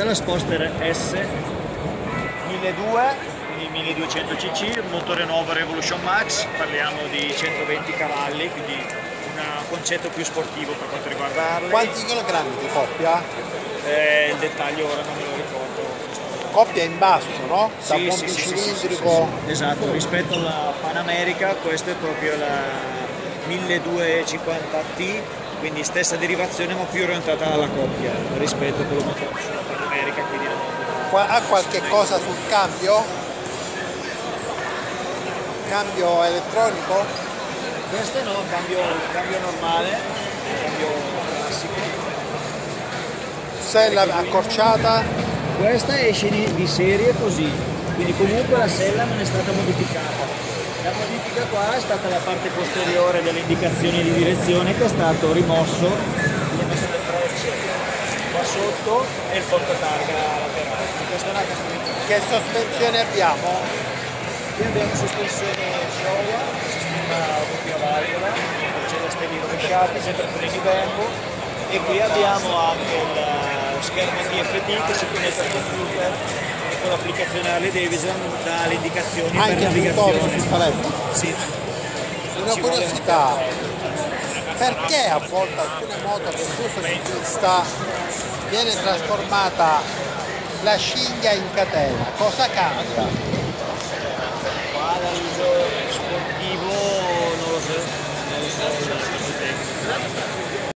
Questa è la Sportster S 1200, quindi 1200 cc, un motore nuovo Revolution Max, parliamo di 120 cavalli, quindi un concetto più sportivo per quanto riguarda Harley. Quanti chilogrammi di coppia? Il dettaglio ora non me lo ricordo. Coppia in basso, no? Da Sì, ponte sì, cilindrico. sì. Esatto, rispetto alla Pan America, questa è proprio la 1250T, quindi stessa derivazione ma più orientata alla coppia rispetto a quello che conosciamo sulla Pan America. Quindi Ha qualche cosa sul cambio? Cambio elettronico? questo no, cambio normale, cambio classico. Sella accorciata? Questa esce di serie così, quindi comunque la sella non è stata modificata. La modifica qua è stata la parte posteriore delle indicazioni di direzione che è stato rimosso, quindi è messo le frecce qua sotto e il portatarga laterale. Questa è una costruzione. Che sospensione abbiamo? Qui abbiamo sospensione Showa, sistema doppia valvola, c'è la steli rovesciati, sempre freni Bembo, e qui abbiamo anche lo schermo TFT che si connette al computer e con l'applicazione Harley Davidson dà le indicazioni Anche per il motore navigazione. sul telefono? Sì. Una curiosità, perché a volte alcune moto che si usano in pista viene trasformata la cinghia in catena? Cosa cambia?